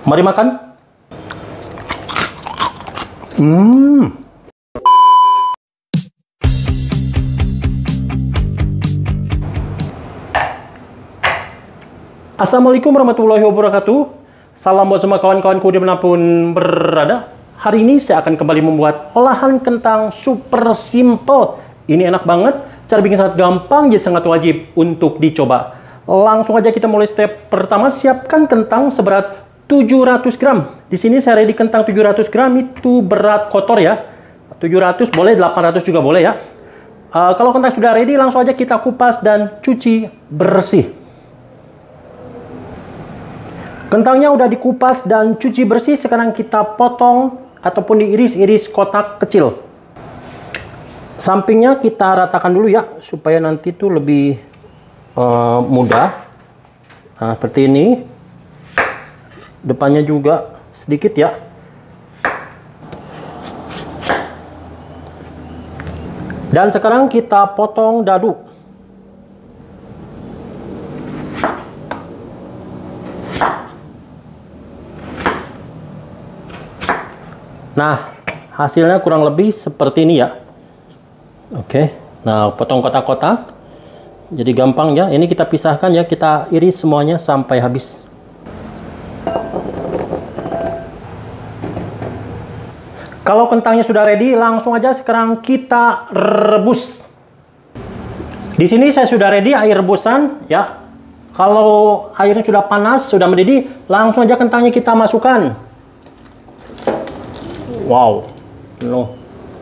Mari makan. Assalamualaikum warahmatullahi wabarakatuh. Salam buat semua kawan-kawanku dimanapun berada. Hari ini saya akan kembali membuat olahan kentang super simple. Ini enak banget, cara bikin sangat gampang, jadi sangat wajib untuk dicoba. Langsung aja kita mulai step pertama. Siapkan kentang seberat 700 gram. Di sini saya ready kentang 700 gram, itu berat kotor ya. 700 boleh, 800 juga boleh ya. Kalau kentang sudah ready, langsung aja kita kupas dan cuci bersih. Kentangnya udah dikupas dan cuci bersih, sekarang kita potong ataupun diiris-iris kotak kecil. Sampingnya kita ratakan dulu ya, supaya nanti tuh lebih mudah. Nah, seperti ini. Depannya juga sedikit ya. Dan sekarang kita potong dadu. Nah, hasilnya kurang lebih seperti ini ya. Oke. Nah, potong kotak-kotak. Jadi gampang ya. Ini kita pisahkan ya, kita iris semuanya sampai habis. Kalau kentangnya sudah ready, langsung aja sekarang kita rebus. Di sini saya sudah ready air rebusan ya. Kalau airnya sudah panas, sudah mendidih, langsung aja kentangnya kita masukkan. Wow, penuh.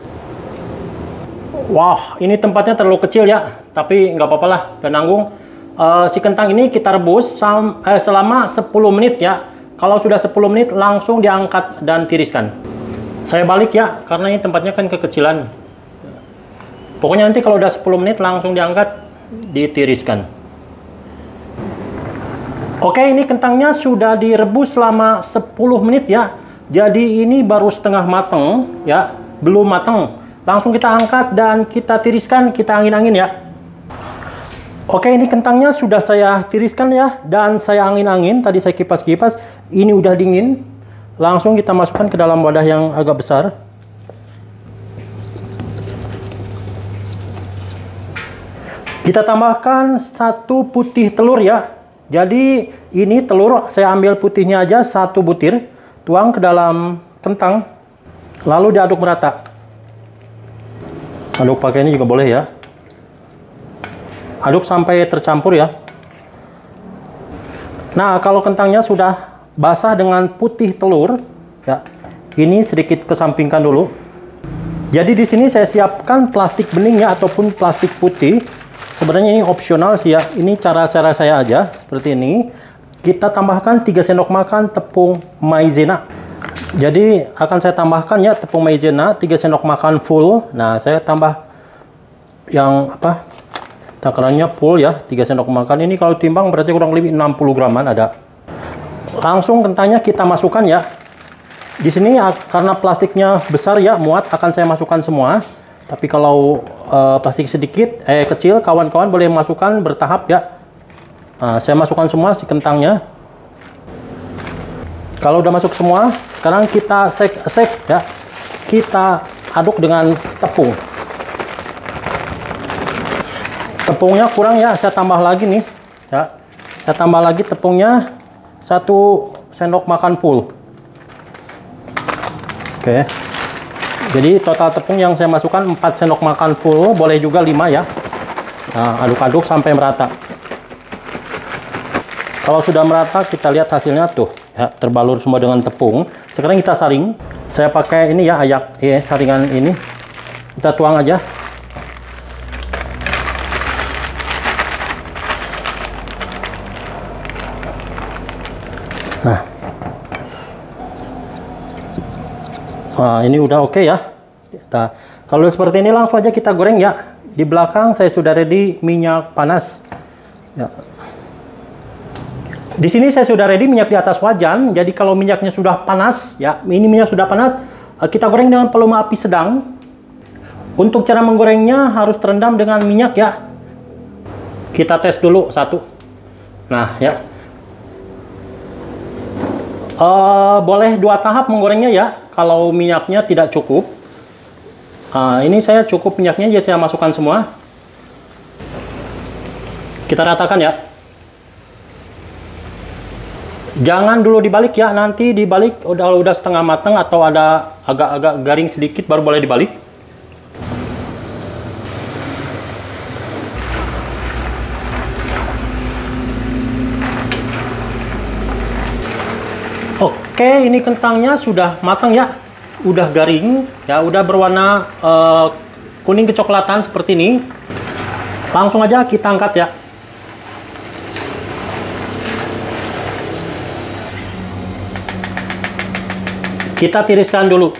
Wah, ini tempatnya terlalu kecil ya, tapi nggak apa-apa lah, udah nanggung. Si kentang ini kita rebus selama 10 menit ya. Kalau sudah 10 menit, langsung diangkat dan tiriskan. Saya balik ya, karena ini tempatnya kan kekecilan. Pokoknya nanti kalau udah 10 menit langsung diangkat, ditiriskan. Oke, ini kentangnya sudah direbus selama 10 menit ya. Jadi ini baru setengah mateng ya, belum mateng. Langsung kita angkat dan kita tiriskan, kita angin-angin ya. Oke, ini kentangnya sudah saya tiriskan ya, dan saya angin-angin, tadi saya kipas-kipas, ini udah dingin. Langsung kita masukkan ke dalam wadah yang agak besar. Kita tambahkan 1 putih telur ya. Jadi ini telur saya ambil putihnya aja 1 butir, tuang ke dalam kentang, lalu diaduk merata. Aduk pakai ini juga boleh ya. Aduk sampai tercampur ya. Nah, kalau kentangnya sudah basah dengan putih telur ya, ini sedikit kesampingkan dulu. Jadi di sini saya siapkan plastik bening ya, ataupun plastik putih. Sebenarnya ini opsional sih ya, ini cara saya aja seperti ini. Kita tambahkan 3 sendok makan tepung maizena. Jadi akan saya tambahkan ya tepung maizena 3 sendok makan full. Nah, saya tambah yang takarannya full ya, 3 sendok makan. Ini kalau timbang berarti kurang lebih 60 graman ada. Langsung kentangnya kita masukkan ya. Di sini karena plastiknya besar ya, muat, akan saya masukkan semua. Tapi kalau plastik sedikit, kecil, kawan-kawan boleh masukkan bertahap ya. Nah, saya masukkan semua si kentangnya. Kalau udah masuk semua, sekarang kita sek ya. Kita aduk dengan tepung. Tepungnya kurang ya, saya tambah lagi nih ya. Saya tambah lagi tepungnya 1 sendok makan full. Oke. Jadi total tepung yang saya masukkan 4 sendok makan full, boleh juga 5 ya. Nah, aduk-aduk sampai merata. Kalau sudah merata, kita lihat hasilnya tuh ya, terbalur semua dengan tepung. Sekarang kita saring. Saya pakai ini ya, ayak ya, saringan ini. Kita tuang aja. Nah, ini udah oke ya. Nah, kalau seperti ini langsung aja kita goreng ya. Di belakang saya sudah ready minyak panas. Ya. Di sini saya sudah ready minyak di atas wajan. Jadi kalau minyaknya sudah panas, ya, ini minyak sudah panas, kita goreng dengan volume api sedang. Untuk cara menggorengnya harus terendam dengan minyak ya. Kita tes dulu satu. Nah ya. Boleh 2 tahap menggorengnya ya, kalau minyaknya tidak cukup. Ini saya cukup minyaknya, jadi saya masukkan semua. Kita ratakan ya. Jangan dulu dibalik ya, nanti dibalik udah setengah matang atau ada agak-agak garing sedikit baru boleh dibalik. Oke, ini kentangnya sudah matang ya, udah garing ya, udah berwarna kuning kecoklatan seperti ini. Langsung aja kita angkat ya. Kita tiriskan dulu.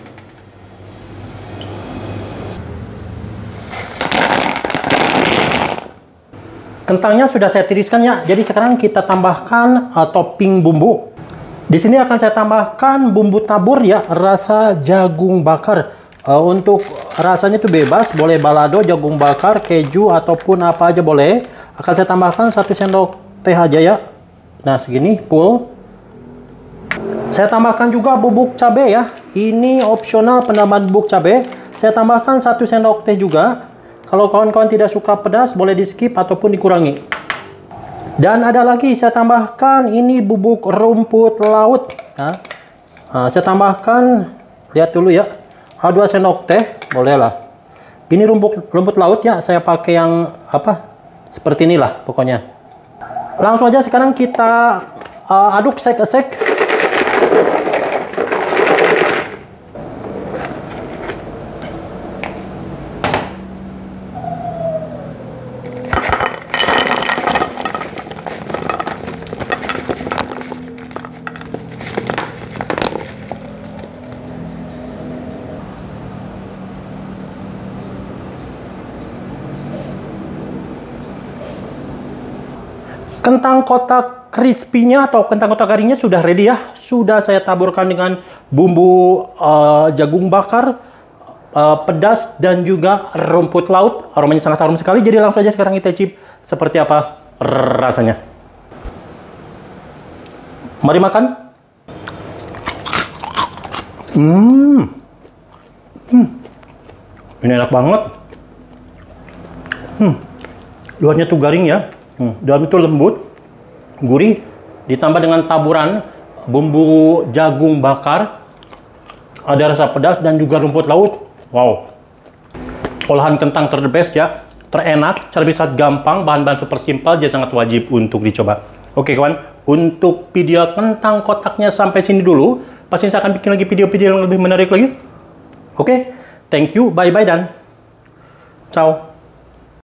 Kentangnya sudah saya tiriskan ya. Jadi sekarang kita tambahkan topping bumbu. Di sini akan saya tambahkan bumbu tabur ya, rasa jagung bakar. Untuk rasanya itu bebas, boleh balado, jagung bakar, keju ataupun apa aja boleh. Akan saya tambahkan 1 sendok teh aja ya. Nah, segini full. Saya tambahkan juga bubuk cabai ya. Ini opsional penambahan bubuk cabai. Saya tambahkan 1 sendok teh juga. Kalau kawan-kawan tidak suka pedas, boleh di skip ataupun dikurangi. Dan ada lagi saya tambahkan ini bubuk rumput laut. Nah, saya tambahkan, lihat dulu ya. 2 sendok teh, boleh lah. Ini rumput laut ya. Saya pakai yang apa? Seperti inilah pokoknya. Langsung aja sekarang kita aduk sek-sek. Kentang kotak crispy-nya atau kentang kotak garingnya sudah ready ya. Sudah saya taburkan dengan bumbu jagung bakar, pedas dan juga rumput laut. Aromanya sangat harum sekali. Jadi langsung aja sekarang kita cip seperti apa rasanya. Mari makan. Ini enak banget. Luarnya tuh garing ya. Dalam itu lembut, gurih, ditambah dengan taburan bumbu jagung bakar, ada rasa pedas dan juga rumput laut. Wow, olahan kentang the best ya, terenak, cara bisa gampang, bahan-bahan super simpel, jadi sangat wajib untuk dicoba. Oke kawan, untuk video kentang kotaknya sampai sini dulu. Pasti saya akan bikin lagi video-video yang lebih menarik lagi. Oke, thank you, bye-bye dan ciao.